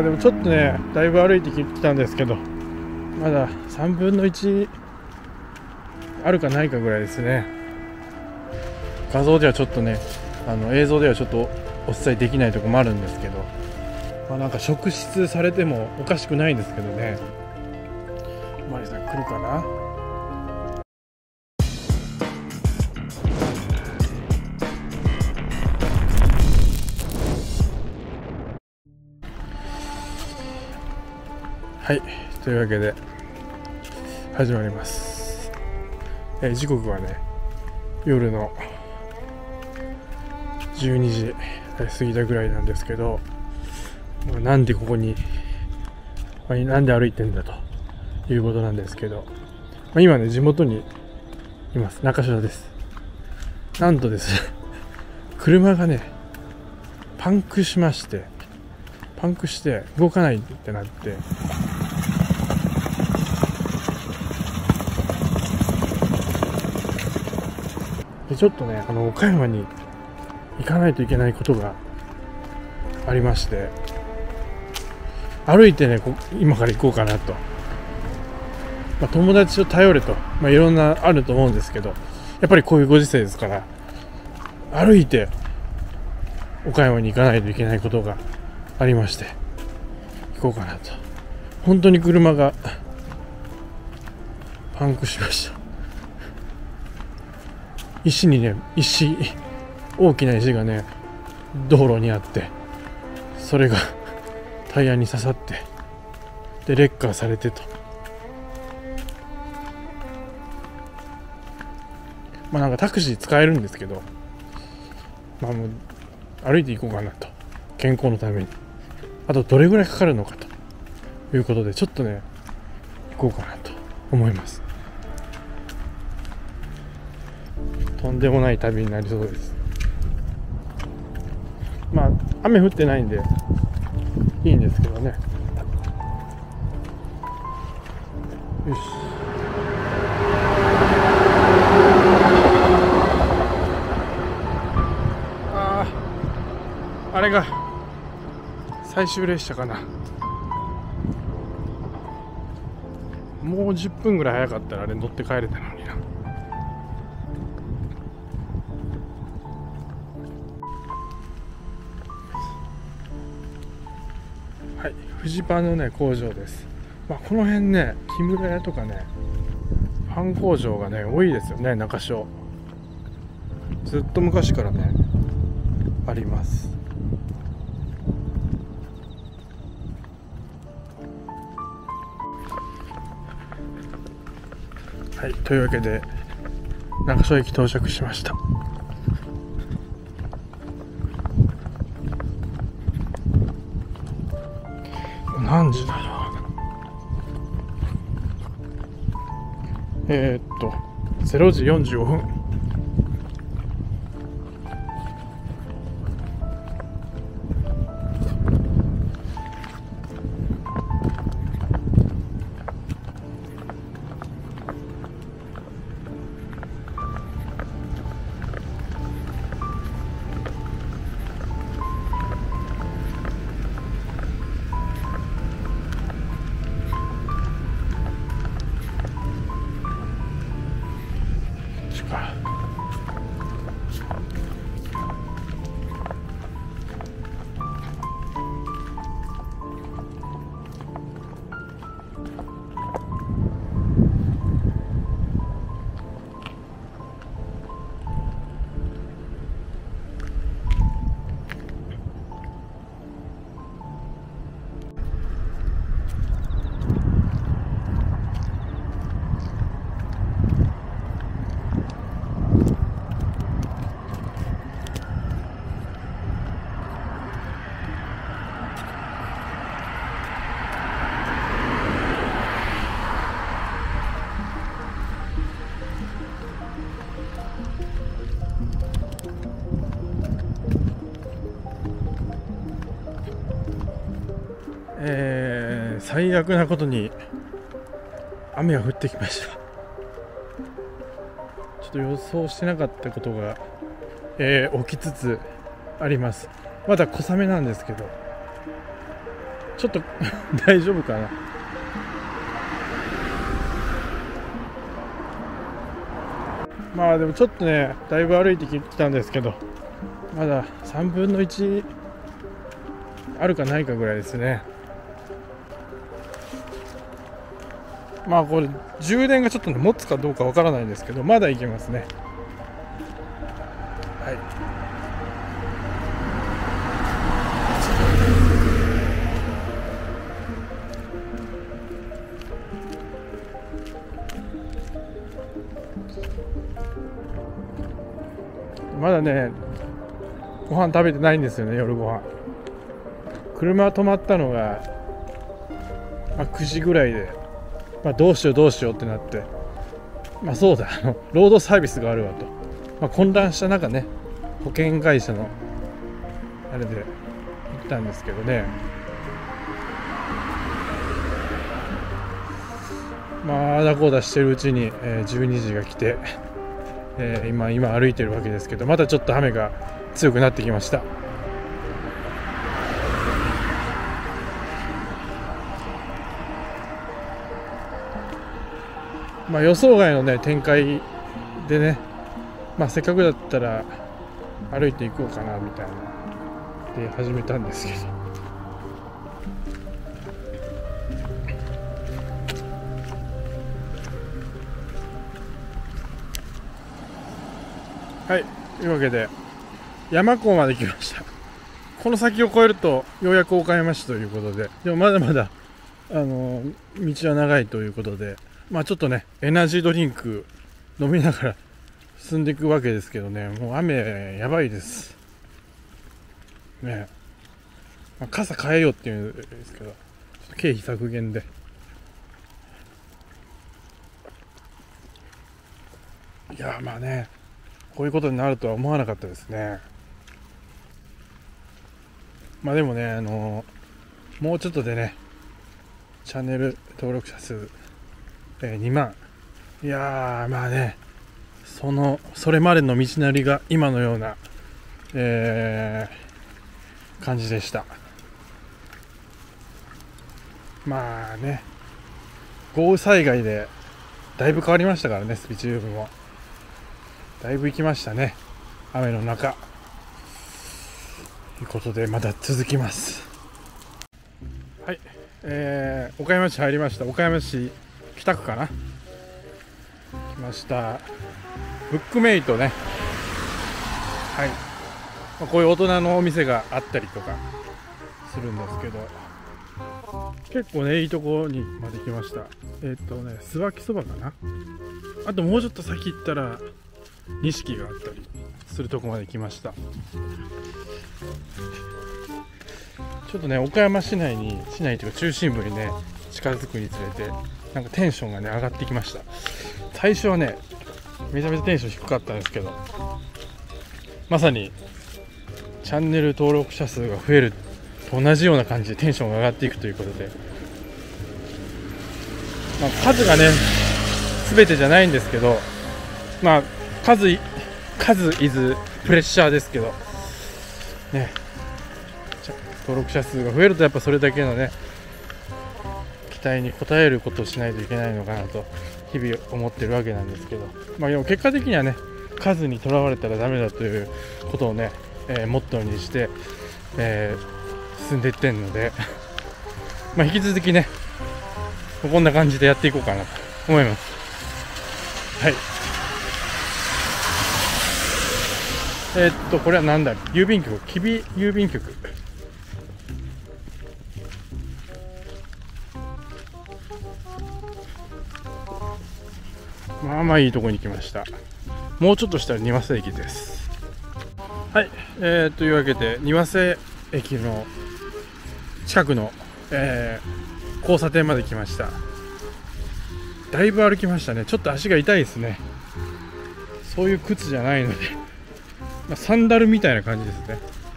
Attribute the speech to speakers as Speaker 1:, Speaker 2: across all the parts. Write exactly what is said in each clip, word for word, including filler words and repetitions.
Speaker 1: でもちょっとねだいぶ歩いてきたんですけど、まださんぶんのいちあるかないかぐらいですね。画像ではちょっとね、あの映像ではちょっとお伝えできないところもあるんですけど、まあ、なんか職質されてもおかしくないんですけどね。マリさん来るかな。はい、というわけで始まります。えー、時刻はね夜のじゅうにじ過ぎたぐらいなんですけど、なんでここに、まあ、なんで歩いてんだということなんですけど、まあ、今ね地元にいます。中島です。なんとですね車がねパンクしましてパンクして動かないってなって、でちょっとねあの岡山に行かないといけないことがありまして、歩いてねこ今から行こうかなと、まあ、友達を頼れと、まあ、いろんなあると思うんですけど、やっぱりこういうご時世ですから歩いて岡山に行かないといけないことがありまして行こうかなと。本当に車がパンクしました。石にね石大きな石がね道路にあって、それがタイヤに刺さってでレッカーされてと、まあなんかタクシー使えるんですけど、まあもう歩いていこうかなと、健康のために。あとどれぐらいかかるのかということでちょっとね行こうかなと思います。とんでもない旅になりそうです。まあ雨降ってないんでいいんですけどね。よし。ああ、あれが最終列車かな。もうじゅっぷんぐらい早かったらあれ乗って帰れたのにな。はい、フジパンのね工場です。まあ、この辺ね木村屋とかねパン工場がね多いですよね。中小ずっと昔からねあります。はい、というわけで中小駅到着しました。何時だろう。えー、っとれいじよんじゅうごふん。えー、最悪なことに雨が降ってきました。ちょっと予想してなかったことが、えー、起きつつあります。まだ小雨なんですけど、 ちょっと大丈夫かな。まあでもちょっとねだいぶ歩いてきたんですけど、まださんぶんのいちあるかないかぐらいですね。まあこれ充電がちょっとね持つかどうかわからないんですけど、まだいけますね。はい。まだねご飯食べてないんですよね、夜ご飯。車止まったのが、まあ、くじぐらいで、まあ、どうしようどうしようってなって、まあそうだあのロードサービスがあるわと、まあ、混乱した中ね保険会社のあれで行ったんですけどね、まああだこうだしてるうちに、えー、じゅうにじが来て、えー、今今歩いてるわけですけど、またちょっと雨が強くなってきました。まあ予想外のね展開でね、まあせっかくだったら歩いていこうかなみたいなで始めたんですけど、はい、というわけで山港まで来ました。この先を越えるとようやく岡山市ということで、でもまだまだあの道は長いということで、まあちょっとねエナジードリンク飲みながら進んでいくわけですけどね、もう雨やばいですね。まあ、傘変えようっていうんですけど、ちょっと経費削減で。いやまあね、こういうことになるとは思わなかったですね。まあでもね、あのー、もうちょっとでねチャンネル登録者数、えー、にまん。いやーまあね、そのそれまでの道なりが今のような、えー、感じでした。まあね、豪雨災害でだいぶ変わりましたからね、スピチューブもだいぶ行きましたね、雨の中ということで、まだ続きます。はい、えー、岡山市入りました。岡山市北区かな、来ました。ブックメイトね、はい、まあ、こういう大人のお店があったりとかするんですけど、結構ねいいところにまで来ました。えっとね諏訪木そばかな、あともうちょっと先行ったら錦があったりするとこまで来ました。ちょっとね岡山市内に市内というか中心部にね近づくにつれてなんかテンションがね上がってきました。最初はねめちゃめちゃテンション低かったんですけど、まさにチャンネル登録者数が増えると同じような感じでテンションが上がっていくということで、まあ、数がね全てじゃないんですけど、まあ数数イズプレッシャーですけどね、登録者数が増えるとやっぱそれだけのね期待に応えることをしないといけないのかなと日々思ってるわけなんですけど、まあでも結果的にはね数にとらわれたらダメだということをね、えー、モットーにして、えー、進んでいってるのでまあ引き続きねこんな感じでやっていこうかなと思います。はい、えー、っとこれはなんだ、郵便局、吉備郵便局。まあまあいいとこに来ました。もうちょっとしたら庭瀬駅です。はい、えー、というわけで庭瀬駅の近くの、えー、交差点まで来ました。だいぶ歩きましたね。ちょっと足が痛いですね。そういう靴じゃないのでまあサンダルみたいな感じですね。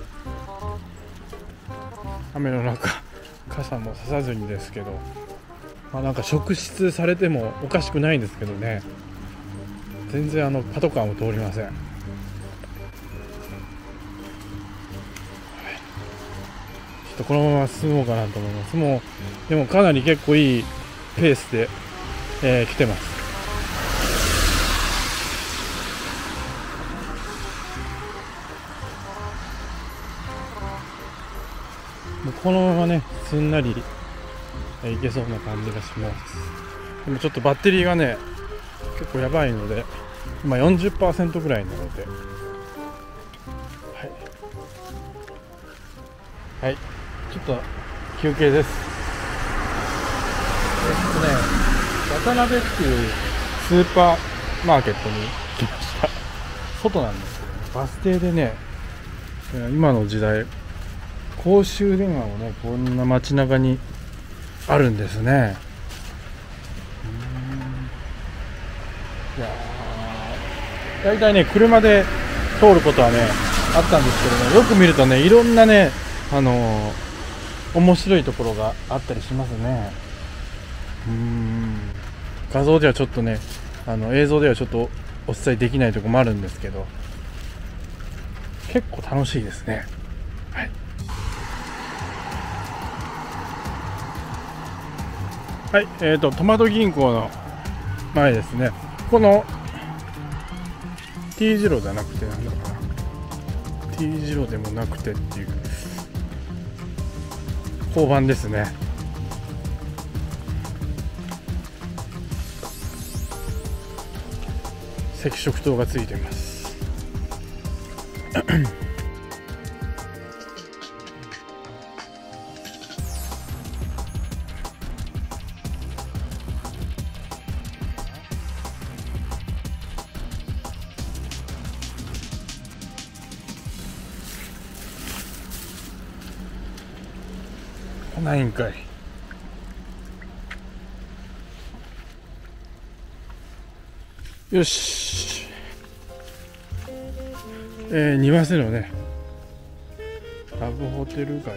Speaker 1: 雨の中傘もささずにですけど、まあ、なんか職質されてもおかしくないんですけどね、全然あのパトカーも通りません。はい、 とこのまま進もうかなと思います。もうでもかなり結構いいペースで、えー、来てます。もうこのままねすんなり、えー、いけそうな感じがします。でもちょっとバッテリーがね結構やばいので今 よんじゅっパーセント ぐらいなので、はいはい、ちょっと休憩です。えっとね、渡辺っていうスーパーマーケットに来ました。外なんですけどね、バス停でね、今の時代、公衆電話もね、こんな街中にあるんですね。いやー、大体ね、車で通ることはね、あったんですけどね、よく見るとね、いろんなね、あのー、面白いところがあったりしますね。うーん、画像ではちょっとね、あの映像ではちょっとお伝えできないところもあるんですけど、結構楽しいですね。はい、はい、えーとトマト銀行の前ですね。この T 字路じゃなくてなんだかな、 T 字路でもなくてっていう交番ですね。赤色灯がついています。来ないんかい。よし、えー、庭瀬のねラブホテル街です。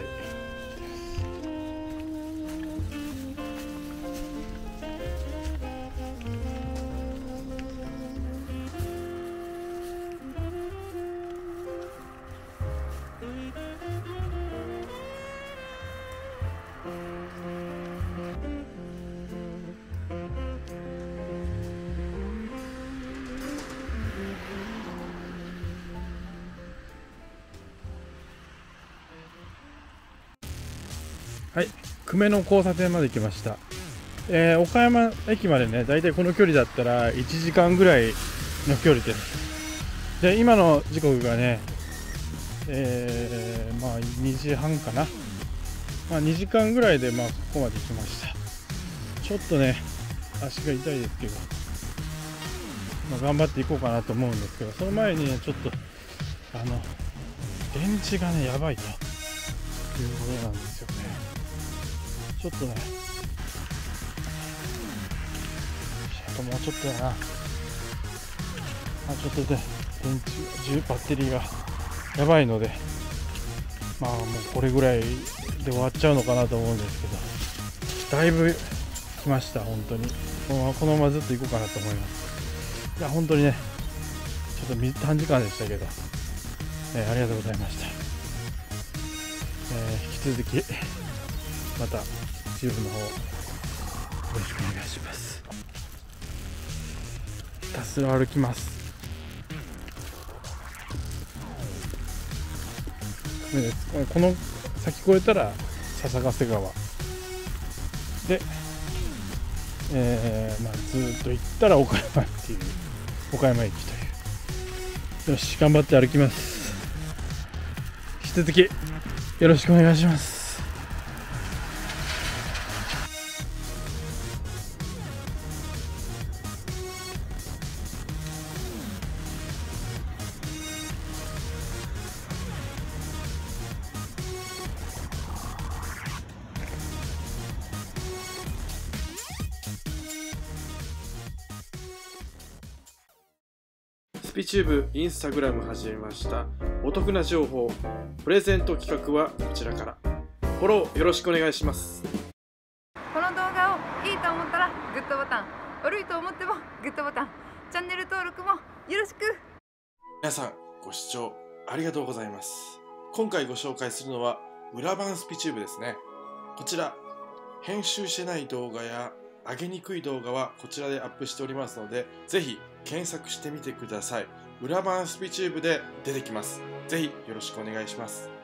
Speaker 1: はい、久米の交差点まで来ました。えー、岡山駅までね、だいたいこの距離だったらいちじかんぐらいの距離です。で、今の時刻がね、えー、まあにじはんかな。まあにじかんぐらいでまあここまで来ました。ちょっとね、足が痛いですけど、まあ、頑張っていこうかなと思うんですけど、その前にね、ちょっと、あの、電池がね、やばいということなんですよね。ちょっとね、あともうちょっとやな。あ、ちょっとで、電池、バッテリーがやばいので、まあもうこれぐらいで終わっちゃうのかなと思うんですけど、だいぶ来ました、本当に。このまま、このままずっと行こうかなと思います。いや、本当にね、ちょっと短時間でしたけど、えー、ありがとうございました。えー、引き続き、また、YouTube の方、よろしくお願いします。ひたすら歩きます。この先越えたら笹ヶ瀬川で、えーまあ、ずっと行ったら岡山っていう岡山駅という。よし、頑張って歩きます。引き続きよろしくお願いします。スピチューブインスタグラム始めました。お得な情報、プレゼント企画はこちらから。フォローよろしくお願いします。
Speaker 2: この動画をいいと思ったらグッドボタン、悪いと思ってもグッドボタン、チャンネル登録もよろしく。
Speaker 1: 皆さんご視聴ありがとうございます。今回ご紹介するのは
Speaker 3: 裏版スピチューブですね。こちら編集してない動画や上げにくい動画はこちらでアップしておりますので、ぜひ検索してみてください。裏版スピチューブで出てきます。ぜひよろしくお願いします。